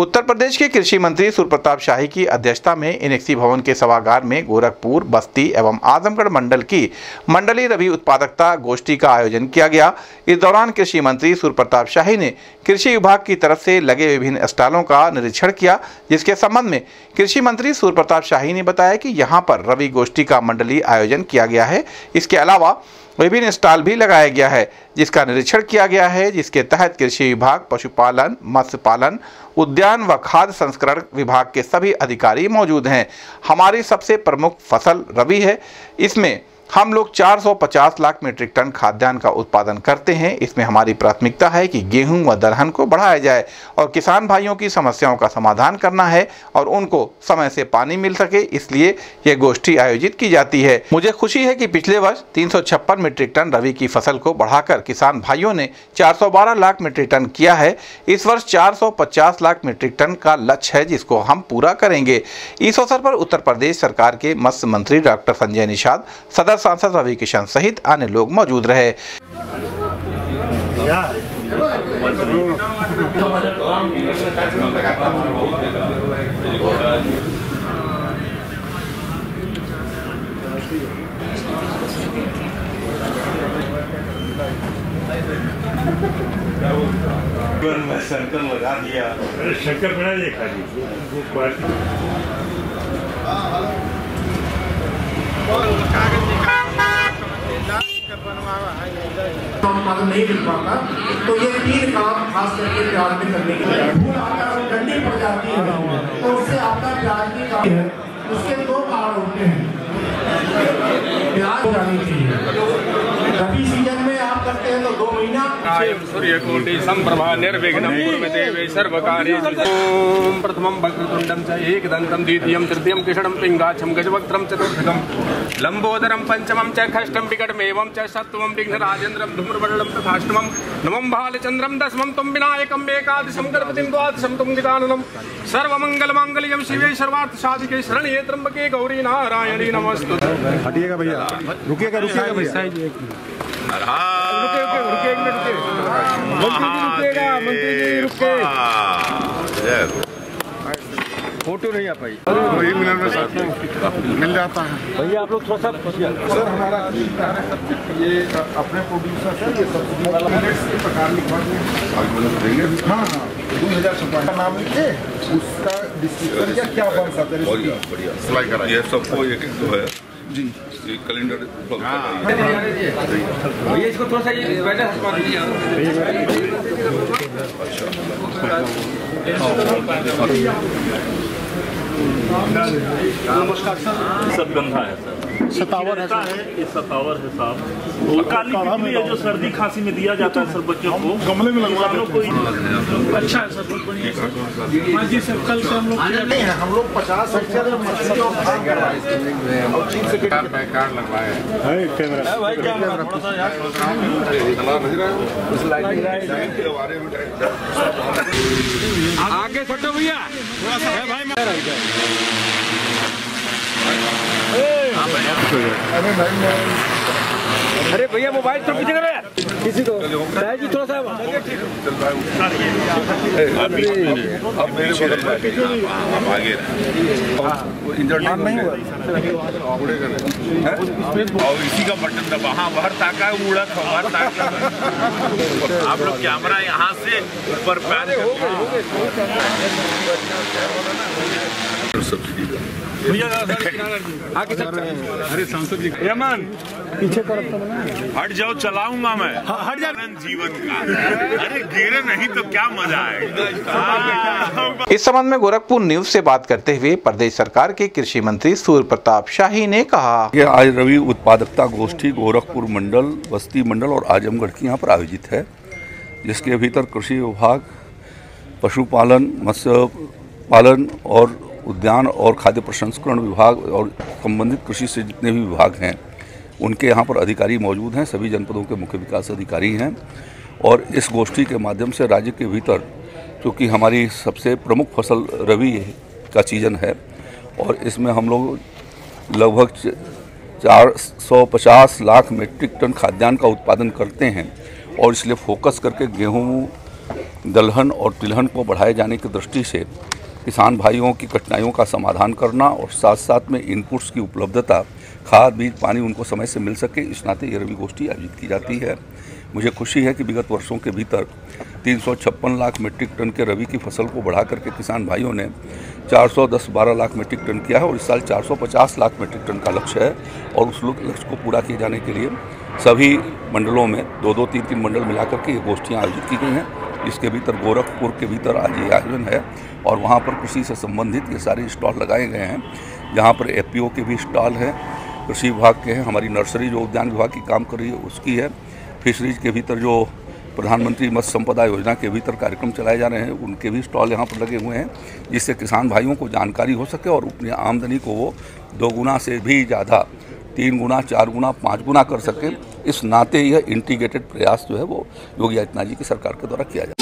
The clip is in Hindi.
उत्तर प्रदेश के कृषि मंत्री सूर्य प्रताप शाही की अध्यक्षता में इनेक्सी भवन के सभागार में गोरखपुर, बस्ती एवं आजमगढ़ मंडल की मंडलीय रबी उत्पादकता गोष्ठी का आयोजन किया गया। इस दौरान कृषि मंत्री सूर्य प्रताप शाही ने कृषि विभाग की तरफ से लगे विभिन्न स्टॉलों का निरीक्षण किया, जिसके संबंध में कृषि मंत्री सूर्य प्रताप शाही ने बताया कि यहां पर रबी गोष्ठी का मंडलीय आयोजन किया गया है। इसके अलावा विभिन्न स्टॉल भी लगाया गया है, जिसका निरीक्षण किया गया है, जिसके तहत कृषि विभाग, पशुपालन, मत्स्य पालन, उद्यान व खाद्य संस्करण विभाग के सभी अधिकारी मौजूद हैं। हमारी सबसे प्रमुख फसल रबी है। इसमें हम लोग 450 लाख मीट्रिक टन खाद्यान्न का उत्पादन करते हैं। इसमें हमारी प्राथमिकता है कि गेहूं व दलहन को बढ़ाया जाए और किसान भाइयों की समस्याओं का समाधान करना है और उनको समय से पानी मिल सके, इसलिए यह गोष्ठी आयोजित की जाती है। मुझे खुशी है कि पिछले वर्ष 356 मीट्रिक टन रबी की फसल को बढ़ाकर किसान भाइयों ने 412 लाख मीट्रिक टन किया है। इस वर्ष 450 लाख मीट्रिक टन का लक्ष्य है, जिसको हम पूरा करेंगे। इस अवसर पर उत्तर प्रदेश सरकार के मत्स्य मंत्री डॉक्टर संजय निषाद, सदर सांसद रवि किशन सहित अन्य लोग मौजूद रहे। शंकर लगा दिया, शंकर बना देखा उत्पादन नहीं मिल पाता, तो ये 3 काम खास करके प्याज में करने के लिए फूल आकर ठंडी पड़ जाती है, तो उससे आपका प्याज की काम है। उसके 2 कारण होते हैं। प्याज जानी चाहिए, रबी सीजन में आप करते हैं तो 2 महीना सूर्यकोटि संप्रभा निर्विघ्नं कुरुते वै सर्वकार्येषु। ओम प्रथमं वक्रतुंडं च एकदन्तं द्वितीयं तृतीयं कृष्णं पिंगाक्षं गजवक्त्रं चतुर्थकं लंबोदरं पंचमं च षष्ठं विकटमेवं च सप्तमं विघ्नराजेन्द्रं धूम्रवर्णं तथाष्टमं नवं भालचन्द्रं दशमं तं विनायकं एकादशं गणपतिं द्वादशं तं गजाननं सर्वमंगलमांगल्यं शिवे सर्वार्थसाधिके शरण्ये त्र्यंबके गौरी नारायणी नमस्तुते। हटिएगा भैया, रुकिएगा भैया, फोटो नहीं आ पाई, 1 मिनट में मिल जाता है भैया। आप लोग थोड़ा सा सर, हमारा ये अपने प्रोड्यूसर सर, ये सब्सिडी वाला प्रकार लिखवा देंगे। हाँ, 2056 का नाम लिखे, उसका डिस्क्रिप्शन क्या बन सकता है, बढ़िया सिलाई करा। ये सबको एक जो है जी, ये कैलेंडर भैया, इसको थोड़ा सा ये बैठा नमस्कार सर। सब गंधा है सर, सतावर है, ये सतावर है साहब। और काली पिपली है जो सर्दी खांसी में दिया जाता है सर बच्चों को, गमले में लगवा दो। अच्छा है सर, बहुत बढ़िया। हाँ जी सर, कल से हम लोग 50 और 3 से कार्ड लगवाए हैं। कैमरा भाई, कैमरा थोड़ा सा यार आगे छोटो भैया, थोड़ा सा भाई। अरे भैया, मोबाइल तो पीछे करो किसी को, जी थोड़ा सा आगे और इसी का बटन दबा। हाँ, बाहर ताका है, उड़ा बाहर ताका। आप लोग कैमरा यहाँ से ऊपर पैन सब्सिडी अरे सांसद जी यमन पीछे तरफ हट जाओ, चलाऊंगा मैं। हट जा जीवन का, अरे गिरे नहीं तो क्या मजा आएगा। इस संबंध में गोरखपुर न्यूज से बात करते हुए प्रदेश सरकार के कृषि मंत्री सूर्य प्रताप शाही ने कहा कि आज रबी उत्पादकता गोष्ठी गोरखपुर मंडल, बस्ती मंडल और आजमगढ़ की यहाँ पर आयोजित है, जिसके भीतर कृषि विभाग, पशुपालन, मत्स्य पालन और उद्यान और खाद्य प्रसंस्करण विभाग और संबंधित कृषि से जितने भी विभाग हैं उनके यहाँ पर अधिकारी मौजूद हैं। सभी जनपदों के मुख्य विकास अधिकारी हैं और इस गोष्ठी के माध्यम से राज्य के भीतर, क्योंकि हमारी सबसे प्रमुख फसल रबी का सीजन है और इसमें हम लोग लगभग 450 लाख मीट्रिक टन खाद्यान्न का उत्पादन करते हैं और इसलिए फोकस करके गेहूँ दलहन और तिलहन को बढ़ाए जाने की दृष्टि से किसान भाइयों की कठिनाइयों का समाधान करना और साथ साथ में इनपुट्स की उपलब्धता, खाद, बीज, पानी उनको समय से मिल सके, इस नाते ये रबी गोष्ठी आयोजित की जाती है। मुझे खुशी है कि विगत वर्षों के भीतर 356 लाख मीट्रिक टन के रबी की फसल को बढ़ा करके किसान भाइयों ने 410-12 लाख मीट्रिक टन किया है और इस साल 450 लाख मीट्रिक टन का लक्ष्य है। और उस लक्ष्य को पूरा किए जाने के लिए सभी मंडलों में 2-2, 3-3 मंडल मिलाकर के ये गोष्ठियाँ आयोजित की गई हैं। इसके भीतर गोरखपुर के भीतर आज ये आयोजन है और वहाँ पर कृषि से संबंधित ये सारे स्टॉल लगाए गए हैं, जहाँ पर एफपीओ के भी स्टॉल हैं, कृषि विभाग के हैं, हमारी नर्सरी जो उद्यान विभाग की काम कर रही है उसकी है, फिशरीज के भीतर जो प्रधानमंत्री मत्स्य संपदा योजना के भीतर कार्यक्रम चलाए जा रहे हैं उनके भी स्टॉल यहाँ पर लगे हुए हैं, जिससे किसान भाइयों को जानकारी हो सके और अपनी आमदनी को वो 2 गुना से भी ज़्यादा, 3 गुना, 4 गुना, 5 गुना कर सके। इस नाते यह इंटीग्रेटेड प्रयास जो है वो योगी आदित्यनाथ जी की सरकार के द्वारा किया जाए।